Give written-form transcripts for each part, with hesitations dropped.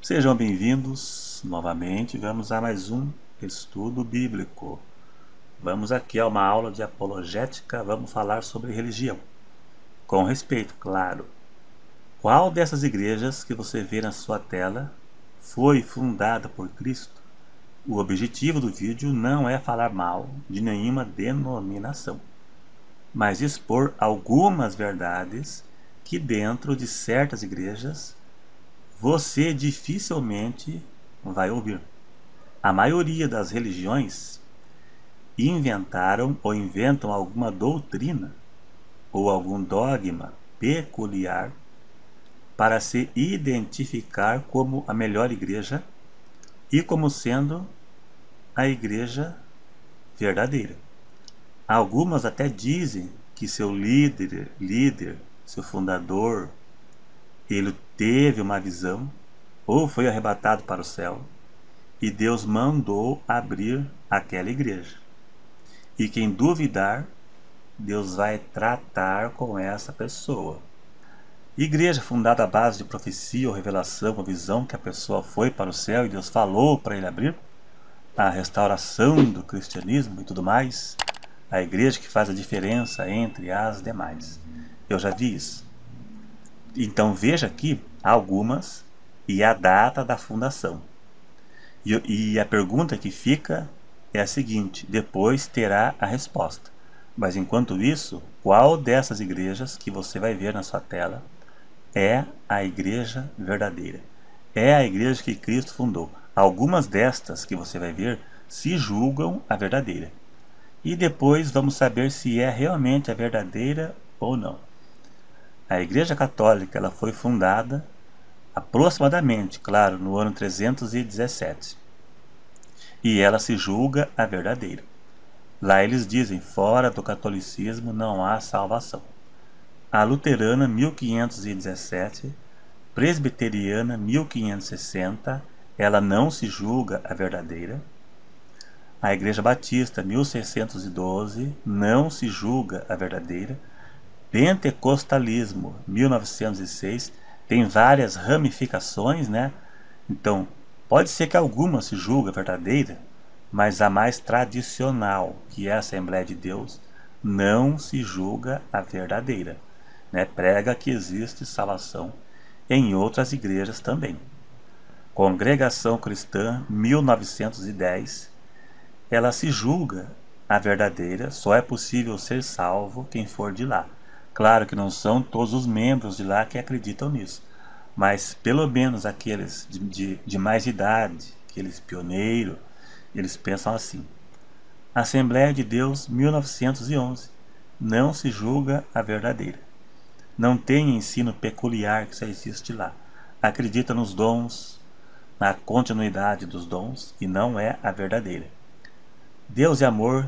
Sejam bem-vindos novamente. Vamos a mais um estudo bíblico. Vamos aqui a uma aula de apologética. Vamos falar sobre religião. Com respeito, claro. Qual dessas igrejas que você vê na sua tela foi fundada por Cristo? O objetivo do vídeo não é falar mal de nenhuma denominação, mas expor algumas verdades que dentro de certas igrejas você dificilmente vai ouvir. A maioria das religiões inventaram ou inventam alguma doutrina ou algum dogma peculiar para se identificar como a melhor igreja e como sendo a igreja verdadeira. Algumas até dizem que seu líder, seu fundador, ele teve uma visão ou foi arrebatado para o céu e Deus mandou abrir aquela igreja. E quem duvidar, Deus vai tratar com essa pessoa. Igreja fundada à base de profecia ou revelação, uma visão que a pessoa foi para o céu e Deus falou para ele abrir, a restauração do cristianismo e tudo mais, a igreja que faz a diferença entre as demais. Eu já vi isso. Então veja aqui algumas e a data da fundação. E a pergunta que fica é a seguinte: depois terá a resposta. Mas enquanto isso, qual dessas igrejas que você vai ver na sua tela é a igreja verdadeira? É a igreja que Cristo fundou. Algumas destas que você vai ver se julgam a verdadeira. E depois vamos saber se é realmente a verdadeira ou não. A Igreja Católica ela foi fundada aproximadamente, claro, no ano 317. E ela se julga a verdadeira. Lá eles dizem, fora do catolicismo não há salvação. A luterana, 1517, presbiteriana, 1560, ela não se julga a verdadeira. A Igreja Batista, 1612, não se julga a verdadeira. Pentecostalismo, 1906, tem várias ramificações, né? Então, pode ser que alguma se julgue verdadeira, mas a mais tradicional, que é a Assembleia de Deus, não se julga a verdadeira, né? Prega que existe salvação em outras igrejas também. Congregação Cristã, 1910, ela se julga a verdadeira, só é possível ser salvo quem for de lá. Claro que não são todos os membros de lá que acreditam nisso, mas pelo menos aqueles de mais idade, aqueles pioneiros, eles pensam assim. Assembleia de Deus, 1911, não se julga a verdadeira. Não tem ensino peculiar que só existe lá. Acredita nos dons, na continuidade dos dons, e não é a verdadeira. Deus e Amor,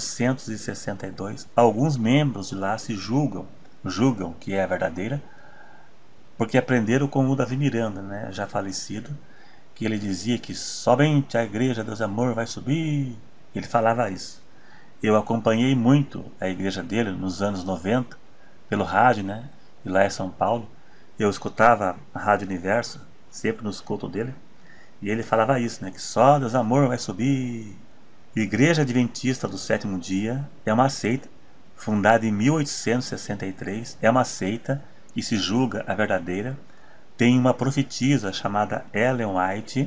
1962, alguns membros de lá se julgam que é a verdadeira, porque aprenderam com o Davi Miranda, né, já falecido, que ele dizia que somente a igreja Deus e Amor vai subir. Ele falava isso. Eu acompanhei muito a igreja dele nos anos 90, pelo rádio, né, e lá em São Paulo. Eu escutava a Rádio Universo, sempre nos cultos dele, e ele falava isso, né, que só Deus e Amor vai subir. Igreja Adventista do Sétimo Dia é uma seita, fundada em 1863, é uma seita que se julga a verdadeira, tem uma profetisa chamada Ellen White,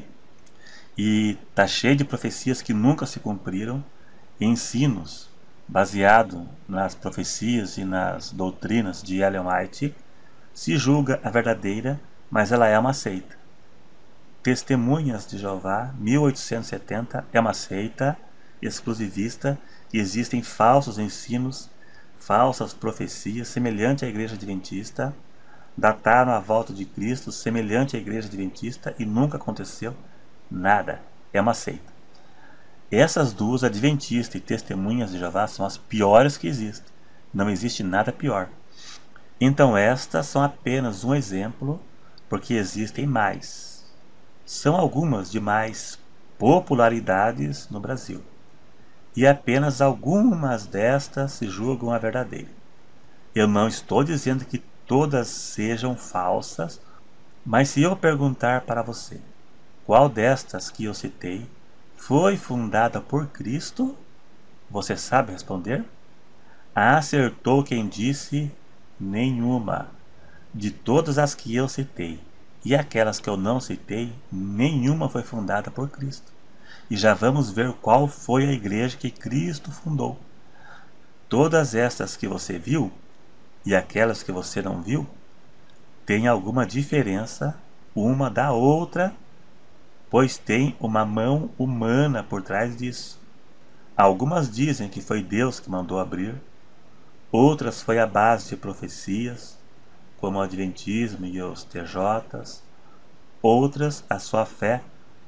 e está cheia de profecias que nunca se cumpriram, e ensinos baseados nas profecias e nas doutrinas de Ellen White, se julga a verdadeira, mas ela é uma seita. Testemunhas de Jeová, 1870, é uma seita exclusivista, e existem falsos ensinos, falsas profecias semelhante à Igreja Adventista, dataram a volta de Cristo semelhante à Igreja Adventista e nunca aconteceu nada, é uma seita. Essas duas, Adventista e Testemunhas de Jeová, são as piores que existem, não existe nada pior. Então estas são apenas um exemplo, porque existem mais. São algumas de mais popularidades no Brasil. E apenas algumas destas se julgam a verdadeira. Eu não estou dizendo que todas sejam falsas, mas se eu perguntar para você, qual destas que eu citei foi fundada por Cristo? Você sabe responder? Acertou quem disse nenhuma. De todas as que eu citei e aquelas que eu não citei, nenhuma foi fundada por Cristo. E já vamos ver qual foi a igreja que Cristo fundou. Todas estas que você viu e aquelas que você não viu têm alguma diferença uma da outra, pois tem uma mão humana por trás disso. Algumas dizem que foi Deus que mandou abrir, outras foi a base de profecias, como o Adventismo e os TJs, outras a sua fé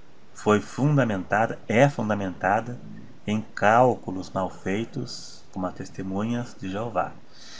é fundamentada em cálculos mal feitos, como as testemunhas de Jeová.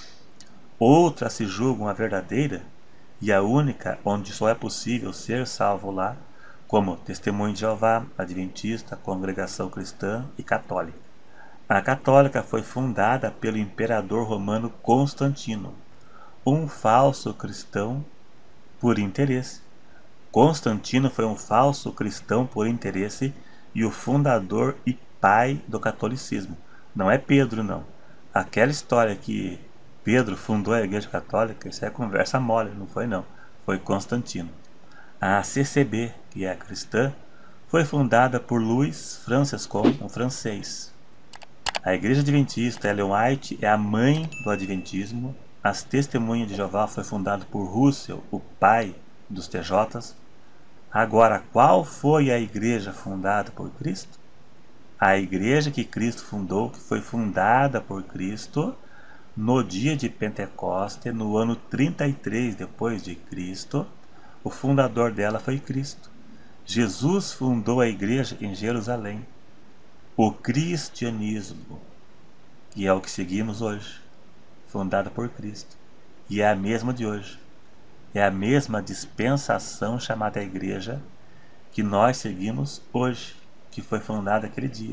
Outras se julgam a verdadeira e a única onde só é possível ser salvo lá, como Testemunho de Jeová, Adventista, Congregação Cristã e Católica. A católica foi fundada pelo imperador romano Constantino, um falso cristão por interesse. Constantino foi um falso cristão por interesse e o fundador e pai do catolicismo. Não é Pedro, não. Aquela história que Pedro fundou a Igreja Católica, isso é conversa mole, não foi não. Foi Constantino. A CCB, que é a cristã, foi fundada por Louis Francescon, um francês. A Igreja Adventista Ellen White é a mãe do Adventismo. As Testemunhas de Jeová foi fundada por Russell, o pai dos TJs. Agora, qual foi a igreja fundada por Cristo? A igreja que Cristo fundou, que foi fundada por Cristo no dia de Pentecostes, no ano 33 depois de Cristo. O fundador dela foi Cristo. Jesus fundou a igreja em Jerusalém. O cristianismo, que é o que seguimos hoje, fundada por Cristo, e é a mesma de hoje. É a mesma dispensação chamada igreja que nós seguimos hoje, que foi fundada aquele dia.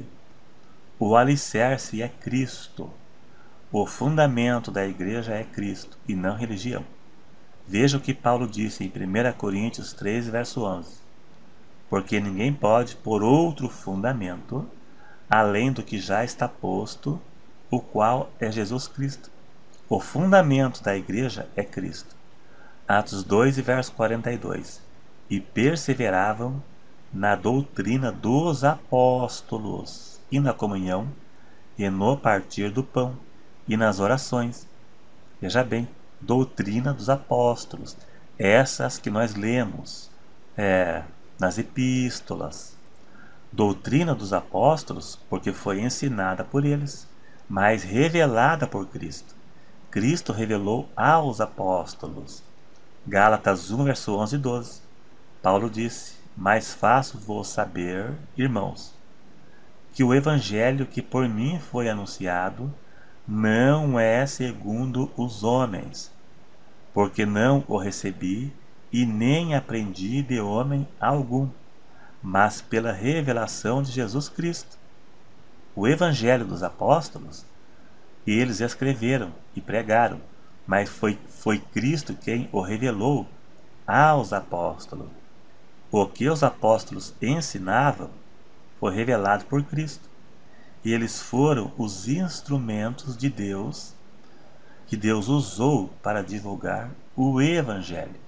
O alicerce é Cristo. O fundamento da igreja é Cristo e não religião. Veja o que Paulo disse em 1 Coríntios 3, verso 11. Porque ninguém pode pôr outro fundamento além do que já está posto, o qual é Jesus Cristo. O fundamento da igreja é Cristo. Atos 2 e verso 42. E perseveravam na doutrina dos apóstolos, e na comunhão, e no partir do pão, e nas orações. Veja bem, doutrina dos apóstolos, essas que nós lemos nas epístolas. Doutrina dos apóstolos, porque foi ensinada por eles, mas revelada por Cristo. Cristo revelou aos apóstolos. Gálatas 1, verso 11 e 12. Paulo disse: Mas faço-vos saber, irmãos, que o evangelho que por mim foi anunciado não é segundo os homens, porque não o recebi e nem aprendi de homem algum, mas pela revelação de Jesus Cristo. O evangelho dos apóstolos, eles escreveram e pregaram, mas foi Cristo quem o revelou aos apóstolos. O que os apóstolos ensinavam foi revelado por Cristo. E eles foram os instrumentos de Deus, que Deus usou para divulgar o Evangelho.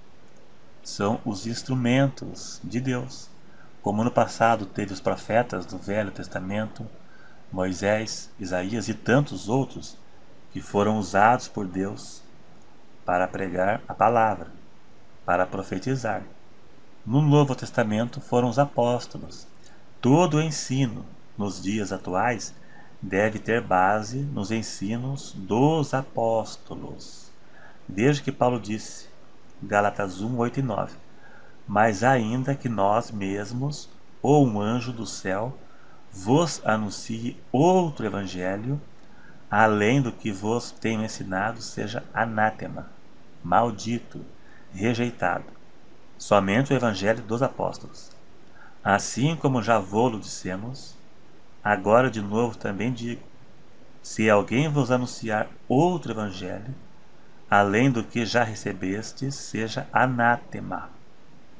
São os instrumentos de Deus. Como no passado teve os profetas do Velho Testamento, Moisés, Isaías e tantos outros que foram usados por Deus para pregar a palavra, para profetizar. No Novo Testamento foram os apóstolos. Todo o ensino nos dias atuais deve ter base nos ensinos dos apóstolos. Veja que Paulo disse, Gálatas 1, 8 e 9. Mas ainda que nós mesmos, ou um anjo do céu, vos anuncie outro evangelho, além do que vos tenho ensinado, seja anátema, maldito, rejeitado. Somente o evangelho dos apóstolos. Assim como já vô-lo dissemos, agora de novo também digo, se alguém vos anunciar outro evangelho, além do que já recebestes, seja anátema.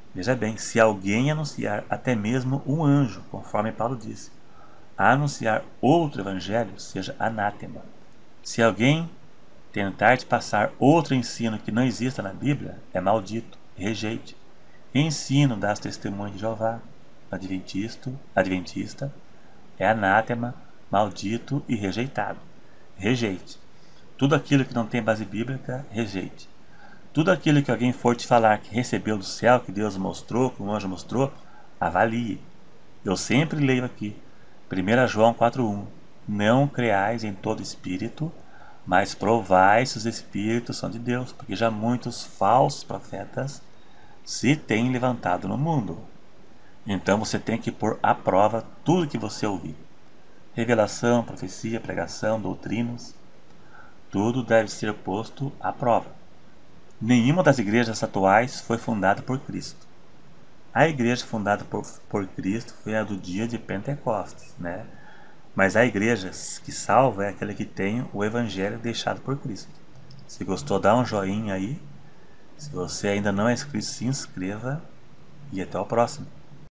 Veja bem, se alguém anunciar até mesmo um anjo, conforme Paulo disse, a anunciar outro evangelho, seja anátema. Se alguém tentar te passar outro ensino que não exista na Bíblia, é maldito, rejeite. Ensino das testemunhas de Jeová, adventista, é anátema, maldito e rejeitado. Rejeite. Tudo aquilo que não tem base bíblica, rejeite. Tudo aquilo que alguém for te falar que recebeu do céu, que Deus mostrou, que um anjo mostrou, avalie. Eu sempre leio aqui, 1 João 4,1: Não creais em todo espírito, mas provai se os espíritos são de Deus, porque já muitos falsos profetas se têm levantado no mundo. Então você tem que pôr à prova tudo que você ouvir. Revelação, profecia, pregação, doutrinas, tudo deve ser posto à prova. Nenhuma das igrejas atuais foi fundada por Cristo. A igreja fundada por Cristo foi a do dia de Pentecostes, né? Mas a igreja que salva é aquela que tem o evangelho deixado por Cristo. Se gostou, dá um joinha aí. Se você ainda não é inscrito, se inscreva e até o próximo.